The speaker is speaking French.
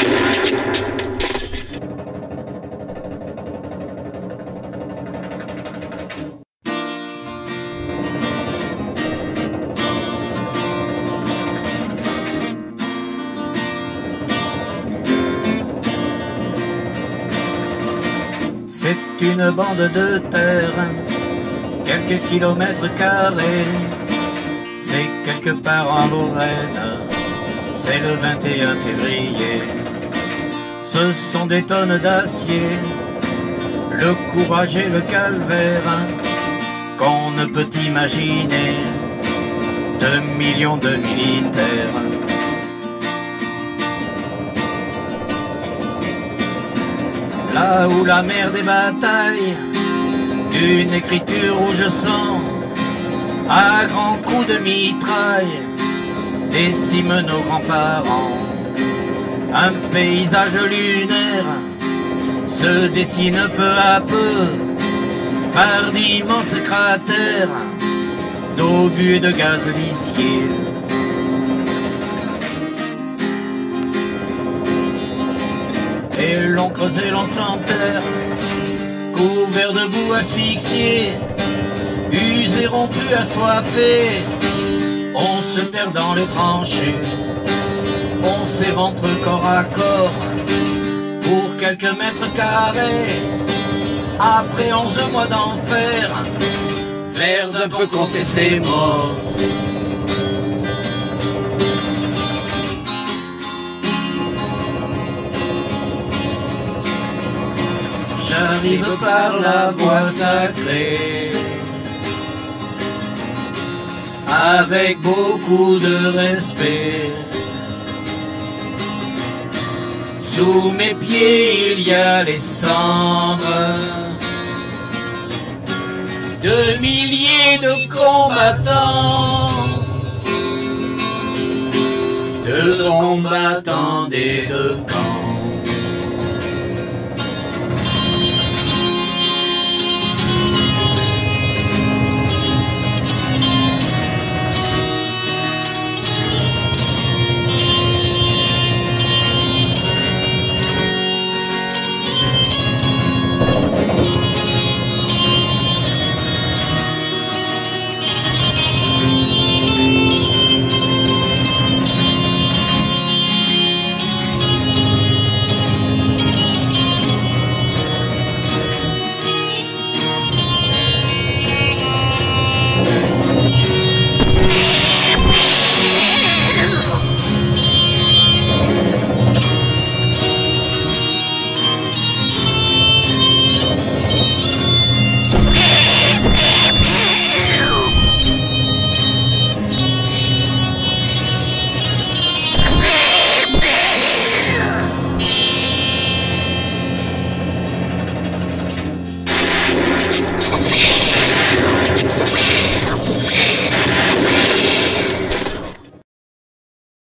C'est une bande de terre, quelques kilomètres carrés. C'est quelque part en Lorraine, c'est le 21 février. Ce sont des tonnes d'acier, le courage et le calvaire qu'on ne peut imaginer. 2 millions de militaires. Là où la mer des batailles, d'une écriture rouge sang, à grands coups de mitraille, décime nos grands-parents. Un paysage lunaire se dessine peu à peu par d'immenses cratères d'obus et de gaz liquides. Et l'on creuse et l'on s'enterre, couvert de boue asphyxié, usé, rompu, assoiffé. On se terre dans les tranchées, on s'éventre corps à corps pour quelques mètres carrés. Après 11 mois d'enfer, faire d'un peu compter ses morts. J'arrive par la voie sacrée, avec beaucoup de respect. Sous mes pieds il y a les cendres de milliers de combattants des deux camps.